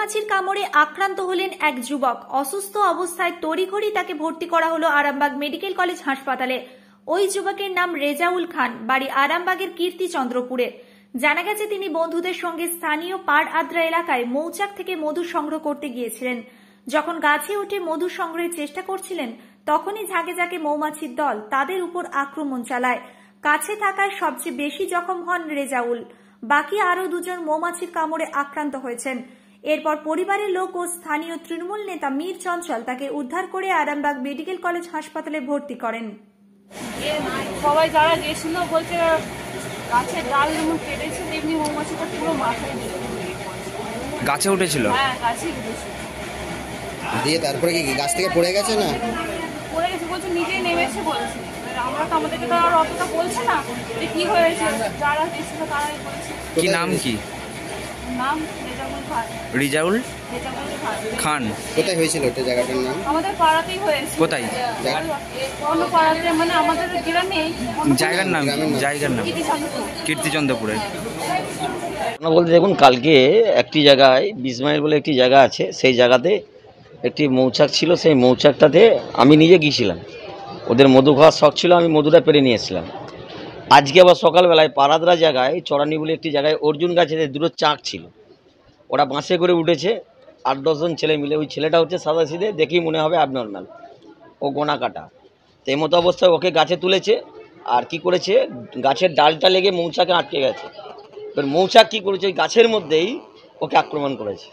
মৌমাছির কামড়ে আক্রান্ত হলেন এক যুবক। অসুস্থ অবস্থায় তড়িঘড়ি তাকে ভর্তি করা হলো আরামবাগ মেডিকেল কলেজ হাসপাতালে। ওই যুবকের নাম রেজাউল খান, বাড়ি আরামবাগের কীর্তিচন্দ্রপুরে। জানা গেছে তিনি বন্ধুদের সঙ্গে স্থানীয় পাড় আদ্রা এলাকায় মৌচাক থেকে মধু সংগ্রহ করতে গিয়েছিলেন। যখন গাছে উঠে মধু সংগ্রহের চেষ্টা করছিলেন তখনই ঝাঁকে ঝাঁকে মৌমাছির দল তাদের উপর আক্রমণ চালায়। কাছে থাকায় সবচেয়ে বেশি জখম হন রেজাউল। বাকি আরো দুজন মৌমাছির কামড়ে আক্রান্ত হয়েছেন। এরপর পরিবারের লোক ও স্থানীয় তৃণমূল নেতা মীর চঞ্চল তাকে উদ্ধার করে আরামবাগ মেডিকেল কলেজ হাসপাতালে ভর্তি করেন। সবাই যারা গেছিল বলছে গাছের ডাল যেমন কেটেছে তেমনি মৌমাছিটা পুরো মাথায় গাছে উঠেছিল। হ্যাঁ, গাছে উঠেছিল। দিয়ে তারপরে কি গাছ থেকে পড়ে গেছে? না পড়ে গেছে বলছে, নিজেই নেমেছে বলছে। আমরা তো আমাদেরকে তো আর অতটা বলছে না যে কি হয়েছে, যারা গেছিল তারাই বলছে। কি নাম? কি নাম? রেজাউল খান। রিজাউল খান। কোথায় হয়েছিল ওটা? জায়গাটার নাম আমাদের পাড়াতেই হয়েছে। কোথায়? অন্য পাড়াতে, মানে আমাদের গ্রামে। জায়গার নাম? কীর্তিচন্দ্রপুরে। বলতে দেখুন, কালকে একটি জায়গায় 20 মাইল বলে একটি জায়গা আছে, সেই জায়গাতে একটি মৌচাক ছিল। সেই মৌচাকটাতে আমি নিজে গিয়েছিলাম, ওদের মধু খাওয়ার শখ ছিল, আমি মধুটা পেরে নিয়েছিলাম। আজকে আবার সকালবেলায় পারাদ্রা জায়গায় চড়ানি বলে একটি জায়গায় অর্জুন গাছেতে দুটো চাক ছিল, ওরা বাঁশে করে উঠেছে 8-10 জন ছেলে মিলে। ওই ছেলেটা হচ্ছে সাদাসিধে, দেখেই মনে হবে অ্যাবনর্ম্যাল, ও গোনা কাটা। তো এই মতো অবস্থায় ওকে গাছে তুলেছে, আর কি করেছে, গাছের ডালটা লেগে মৌচাকে আটকে গেছে। এবার মৌচাক কী করেছে, ওই গাছের মধ্যেই ওকে আক্রমণ করেছে।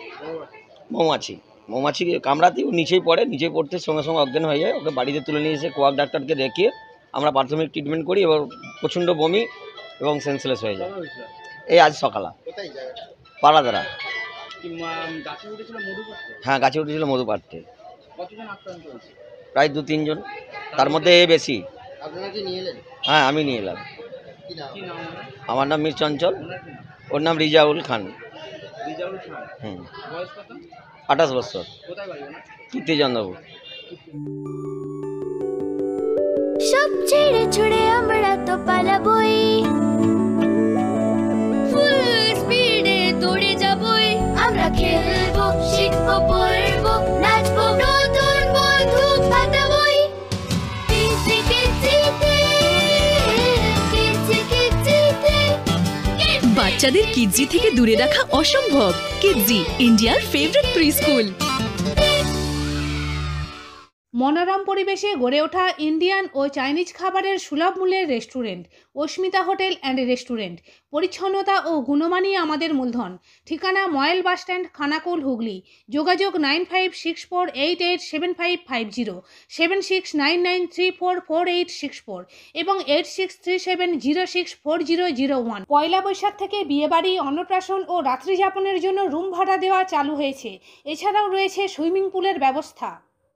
মৌমাছি কামড়াতেই ও নিচেই পড়ে, নিচে পড়তে সঙ্গে সঙ্গে অজ্ঞান হয়ে যায়। ওকে বাড়িতে তুলে নিয়ে এসে কোয়াক ডাক্তারকে দেখিয়ে আমরা প্রাথমিক ট্রিটমেন্ট করি, এবার প্রচণ্ড বমি এবং সেন্সলেস হয়ে যায়। এই আজ সকালে পাড়াদারা। হ্যাঁ, গাছে উঠেছিল মধু পাড়তে। প্রায় 2-3 জন, তার মধ্যে এ বেশি। হ্যাঁ, আমি নিয়ে এলাম। আমার নাম মীর চঞ্চল, ওর নাম রিজাউল খান। 28 বছর, কীর্তিচন্দ্রপুর। সব ছেড়ে ছুড়ে আমরা তো পালাবই, ফুল স্পিডে দৌড়ে যাবই। আমরা খেলবো, শিখবো, পড়বো, নাচবো, নতুন বন্ধু পাতাবই। বাচ্চাদের কিডজি থেকে দূরে রাখা অসম্ভব। কিডজি, ইন্ডিয়ার ফেভারিট প্রি স্কুল। মনোরম পরিবেশে গড়ে ওঠা ইন্ডিয়ান ও চাইনিজ খাবারের সুলভ মূল্যের restaurant Asmita hotel and restaurant. পরিচ্ছন্নতা ও গুণমানই আমাদের মূলধন। ঠিকানা ময়েল বাসস্ট্যান্ড, খানাকুল, হুগলি। যোগাযোগ 9564887550, 7699344864 এবং 8637064001। পয়লা বৈশাখ থেকে বিয়েবাড়ি, অন্নপ্রাশন ও রাত্রিযাপনের জন্য রুম ভাড়া দেওয়া চালু হয়েছে। এছাড়াও রয়েছে সুইমিং পুলের ব্যবস্থা।